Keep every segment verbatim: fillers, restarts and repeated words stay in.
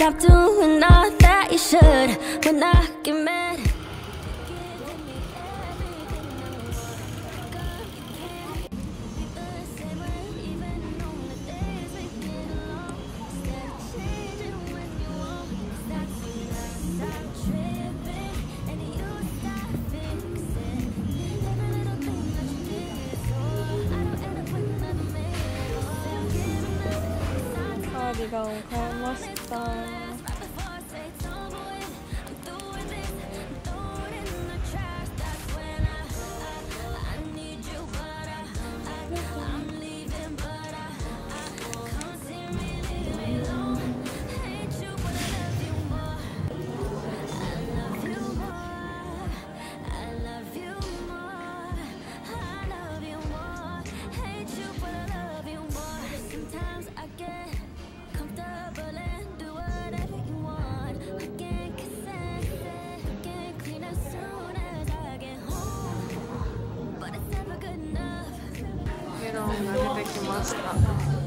stop doing all that you should when I get mad. カーディガンを買いました。メロンが出てきました。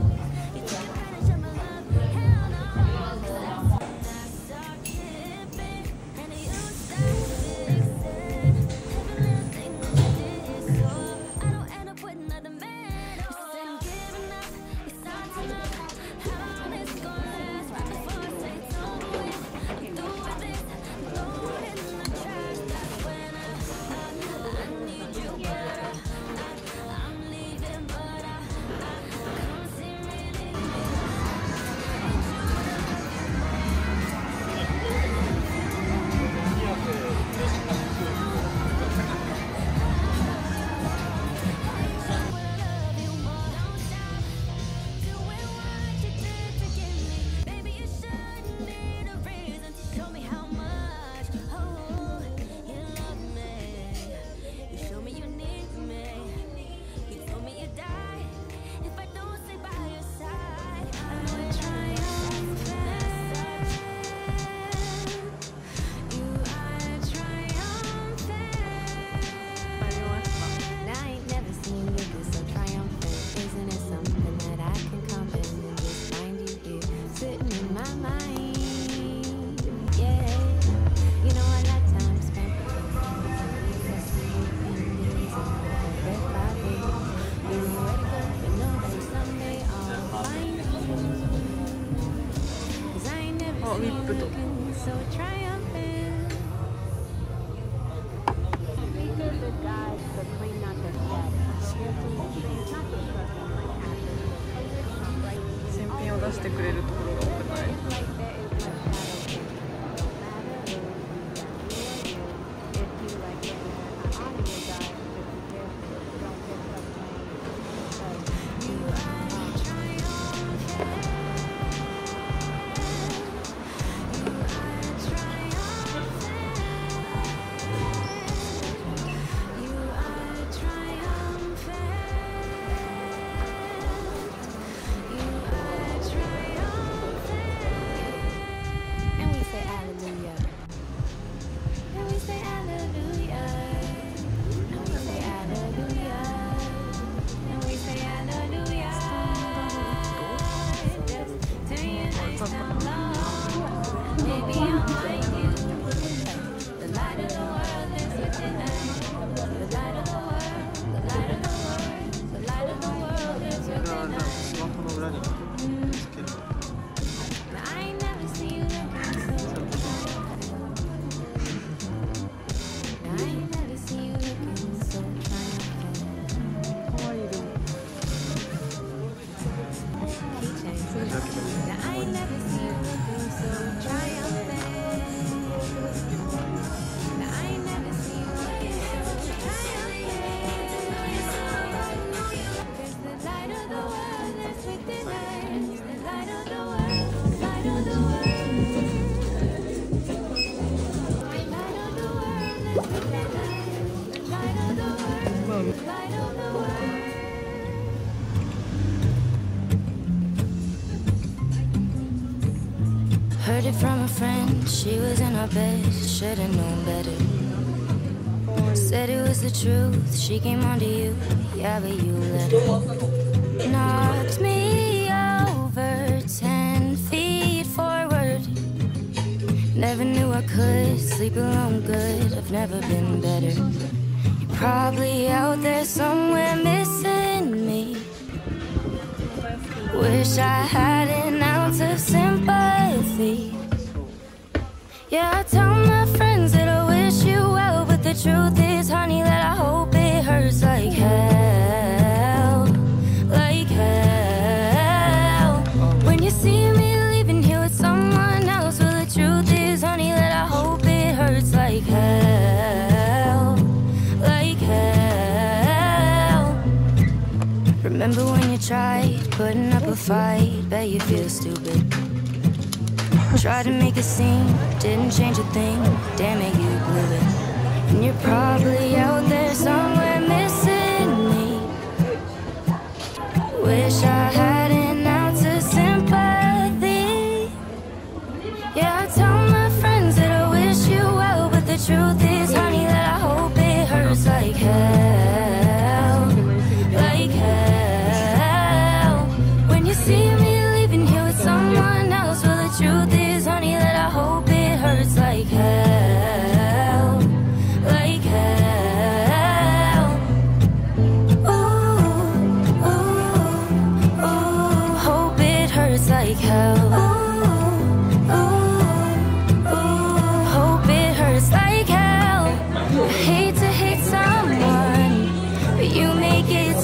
ウィップと。新品を出してくれるところが多くない？ Heard it from a friend, she was in her bed, should've known better. Said it was the truth, she came onto you, yeah, but you let her. Knocked me over ten feet forward. Never knew I could sleep alone good. I've never been better. You're probably out there somewhere missing me. Wish I had an ounce of sympathy. Yeah, I tell my friends that I wish you well, but the truth is, honey, that I hope it hurts like hell, like hell. When you see me leaving here with someone else, well, the truth is, honey, that I hope it hurts like hell, like hell. Remember when you tried putting up a fight? Bet you feel stupid. Tried to make a scene, didn't change a thing. Damn it, you blew it. And you're probably out there somewhere missing me. Wish I had an ounce of sympathy. Yeah, I tell my friends that I wish you well, but the truth is, honey, that I hope it hurts like hell, like hell. When you see me leaving here with someone else, well, the truth is, honey, that I hope it hurts like hell, like hell. Ooh, ooh, ooh, hope it hurts like hell. Ooh, ooh, ooh, hope it hurts like hell. I hate to hate someone, but you make it